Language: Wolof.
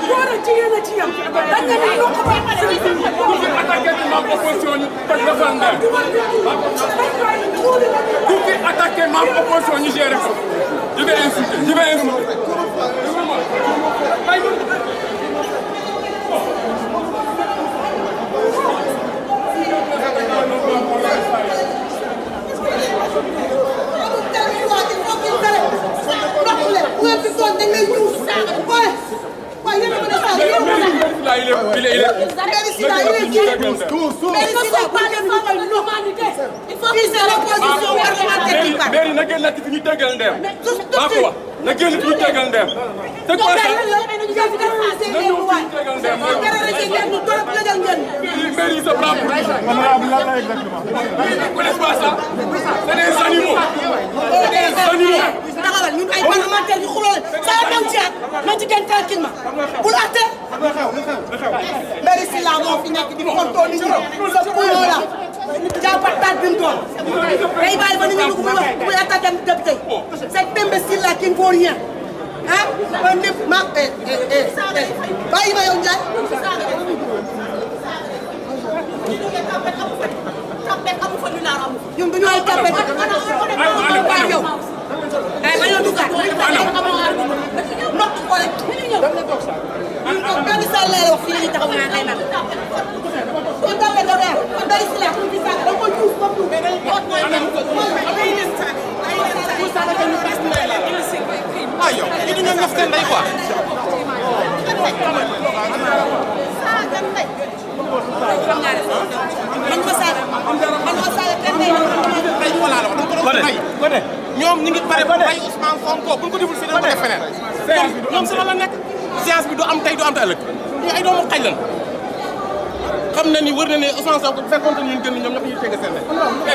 góor ak jigéen a ci yam dañ ne ni ko ba ku fi attaqué membre opposition ñu toj la fan ndem ku fi attaqué membre opposition ñu géré ko je vais insulter Mairie na génn fi ñu tegal ndem maa ko wax na génn fi ñu tegal ndem c'est quoi ça mairie se prend pour vous connaissez pas ça c'est des animaux taxawal ñun ay parlementaires yu xuloo saa daw ci at na ci gën tranquillement bu laate Mairie Sylla moo fi nekk di fontoo nit ñi sa puyo la jàppat taat bi mu doon day bàyyi ba nit ñi bu wax bu attaqué député cet imbécile là qui ne vaut rien ah ba nit ma bàyyi ma yow Ndiaye ñun dañoo ay tapé yow ay ba yow dugaat nokk ko rek ñun ko benn salle lay wax fii la ñu taxaw naan ay man ko tapé do reer Mairie Sylla ko fi sax da ko juuf ko du ayo ini ñu ñaf seen day quoi man ko saaga kenn day tay wala la ko may ñoom ñi ngi pare ba bay Ousmane Sonko buñ ko deful fi dañ ko def feneen ñoom sama la nekk séance bi du am tey du am te ëllëg ñu ay doomu xaj lan xam na ni wër na ne Ousmane Sonko bu fekkoon ñun gën ñoom ñëpp ñuy tégg seen